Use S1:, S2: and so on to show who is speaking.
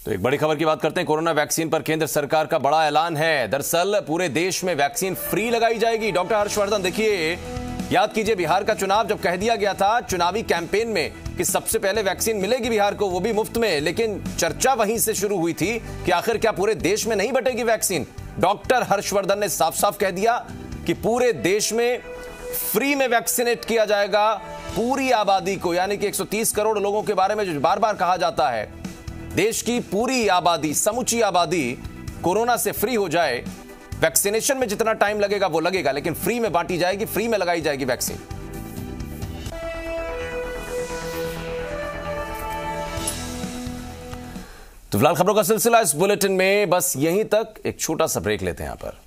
S1: तो एक बड़ी खबर की बात करते हैं। कोरोना वैक्सीन पर केंद्र सरकार का बड़ा ऐलान है। दरअसल पूरे देश में वैक्सीन फ्री लगाई जाएगी। डॉक्टर हर्षवर्धन, देखिए, याद कीजिए बिहार का चुनाव जब कह दिया गया था चुनावी कैंपेन में कि सबसे पहले वैक्सीन मिलेगी बिहार को, वो भी मुफ्त में, लेकिन चर्चा वहीं से शुरू हुई थी कि आखिर क्या पूरे देश में नहीं बटेगी वैक्सीन। डॉक्टर हर्षवर्धन ने साफ साफ कह दिया कि पूरे देश में फ्री में वैक्सीनेट किया जाएगा पूरी आबादी को, यानी कि 130 करोड़ लोगों के बारे में जो बार बार कहा जाता है, देश की पूरी आबादी, समूची आबादी कोरोना से फ्री हो जाए। वैक्सीनेशन में जितना टाइम लगेगा वो लगेगा, लेकिन फ्री में बांटी जाएगी, फ्री में लगाई जाएगी वैक्सीन। तो फिलहाल खबरों का सिलसिला इस बुलेटिन में बस यहीं तक। एक छोटा सा ब्रेक लेते हैं यहां पर।